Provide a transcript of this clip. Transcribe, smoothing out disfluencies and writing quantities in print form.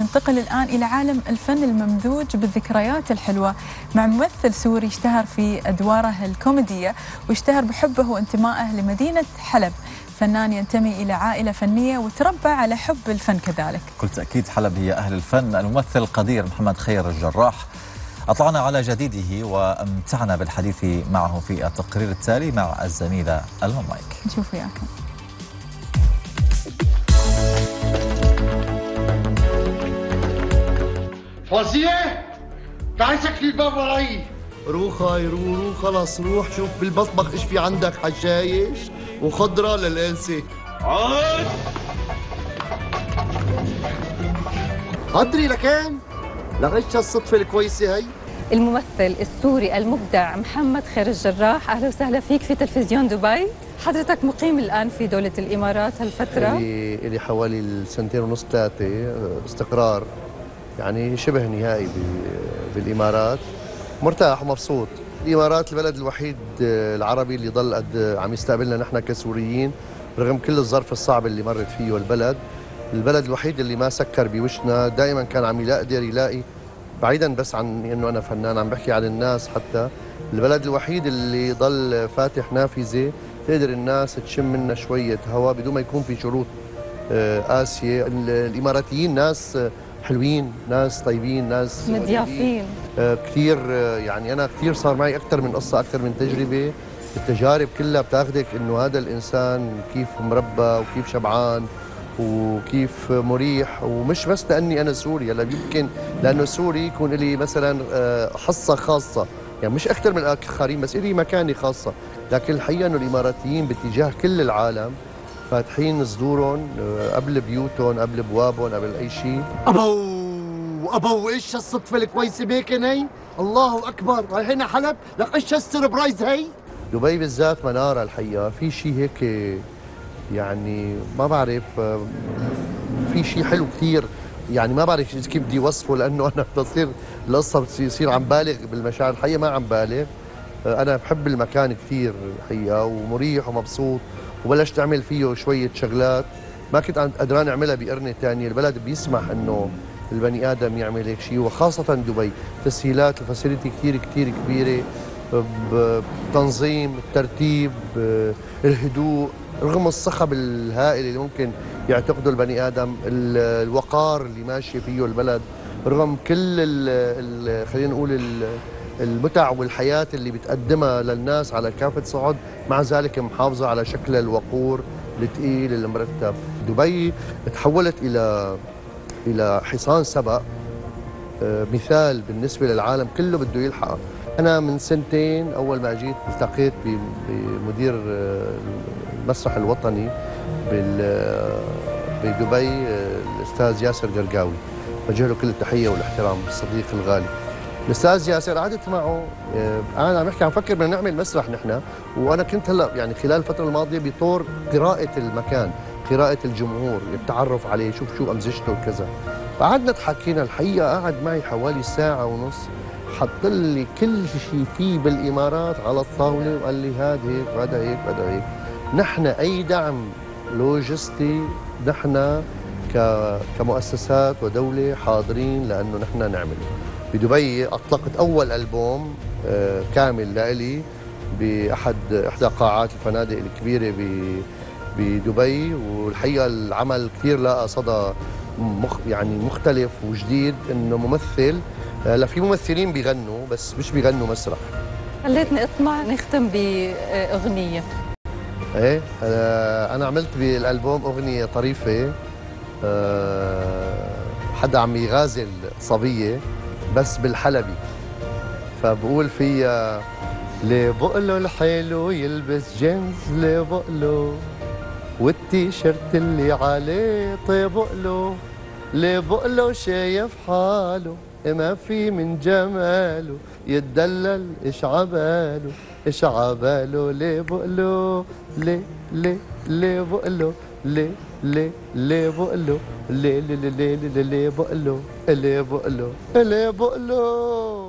ننتقل الآن إلى عالم الفن الممزوج بالذكريات الحلوة مع ممثل سوري اشتهر في أدواره الكوميدية واشتهر بحبه وانتمائه لمدينة حلب. فنان ينتمي إلى عائلة فنية وتربى على حب الفن كذلك. بكل تأكيد حلب هي أهل الفن. الممثل القدير محمد خير الجراح أطلعنا على جديده وامتعنا بالحديث معه في التقرير التالي مع الزميلة ألما مايك. نشوف وياكم. فوزية تعي سكري الباب وراي. روح هاي روح خلاص روح شوف بالمطبخ ايش في عندك حشايش وخضرة للأنسة. قدري لكان لغش هالصدفة الكويسة هي. الممثل السوري المبدع محمد خير الجراح، أهلا وسهلا فيك في تلفزيون دبي. حضرتك مقيم الآن في دولة الإمارات هالفترة؟ إلي حوالي سنتين ونص 3 استقرار يعني شبه نهائي بالإمارات. مرتاح ومبسوط. الإمارات البلد الوحيد العربي اللي ضل قد عم يستقبلنا نحن كسوريين رغم كل الظرف الصعب اللي مرت فيه البلد الوحيد اللي ما سكر بوشنا. دائما كان عم يقدر يلاقي، بعيدا بس عن انه انا فنان عم بحكي عن الناس، حتى البلد الوحيد اللي ضل فاتح نافذه تقدر الناس تشم منها شويه هواء بدون ما يكون في شروط قاسيه. الاماراتيين ناس حلوين، ناس طيبين، ناس مضيافين كثير. يعني انا كثير صار معي اكثر من قصه، اكثر من تجربه. التجارب كلها بتاخذك انه هذا الانسان كيف مربى وكيف شبعان وكيف مريح. ومش بس لاني انا سوري، هلا يمكن لانه سوري يكون لي مثلا حصه خاصه، يعني مش اكثر من الاخرين بس لي مكانه خاصه. لكن الحقيقه انه الاماراتيين باتجاه كل العالم فاتحين صدورهم قبل بيوتهم، قبل بوابهم، قبل اي شيء. ابو ايش الصدفه الكويسه بيكن هي؟ الله اكبر، رايحين على حلب لك ايش السربرايز هي؟ دبي بالذات مناره الحقيقه، في شيء هيك يعني ما بعرف، في شيء حلو كثير، يعني ما بعرف كيف بدي وصفه لانه انا بتصير القصه بتصير عم بالغ بالمشاعر. الحقيقه ما عم بالغ، انا بحب المكان كثير الحقيقه ومريح ومبسوط، وبلشت اعمل فيه شويه شغلات ما كنت قدران اعملها بقرنه ثانيه. البلد بيسمح انه البني ادم يعمل هيك شيء، وخاصه دبي تسهيلات الفاسيلتي كثير كثير كبيره، بتنظيم الترتيب الهدوء رغم الصخب الهائل اللي ممكن يعتقده البني ادم، الوقار اللي ماشي فيه البلد رغم كل خلينا نقول المتع والحياه اللي بتقدمها للناس على كافه صعد، مع ذلك محافظه على شكلها الوقور الثقيل المرتب. دبي تحولت الى حصان سبق، مثال بالنسبه للعالم كله بده يلحقها. انا من سنتين اول ما جيت التقيت بمدير المسرح الوطني بدبي الاستاذ ياسر قرقاوي، وجه له كل التحيه والاحترام، الصديق الغالي. الاستاذ ياسر قعدت معه، انا عم بحكي عم فكر بدنا نعمل مسرح نحن، وانا كنت هلا يعني خلال الفتره الماضيه بطور قراءه المكان، قراءه الجمهور، التعرف عليه، شوف شو امزجته وكذا. فقعدنا تحكينا، الحقيقه قعد معي حوالي ساعه ونص، حط لي كل شيء فيه بالامارات على الطاوله وقال لي هذا هيك وهذا هيك وهذا هيك. نحن اي دعم لوجستي نحن كمؤسسات ودوله حاضرين لانه نحن نعمله. بدبي اطلقت اول البوم كامل لإلي باحدى قاعات الفنادق الكبيره بدبي، والحقيقه العمل كثير لقى صدى يعني مختلف وجديد، انه ممثل. هلا في ممثلين بيغنوا بس مش بيغنوا مسرح. خليتني اطمع نختم باغنيه. ايه انا عملت بالالبوم اغنيه طريفه، حدا عم يغازل صبيه بس بالحلبي، فبقول فيها ليه بقله الحلو يلبس جينز، ليه بقله والتيشيرت اللي عليه طيبقله، ليه بقله شايف حاله ما في من جماله، يتدلل ايش عباله ايش عباله، ليه بقله ليه بقله ليه بقله ليه بقله ليه بقله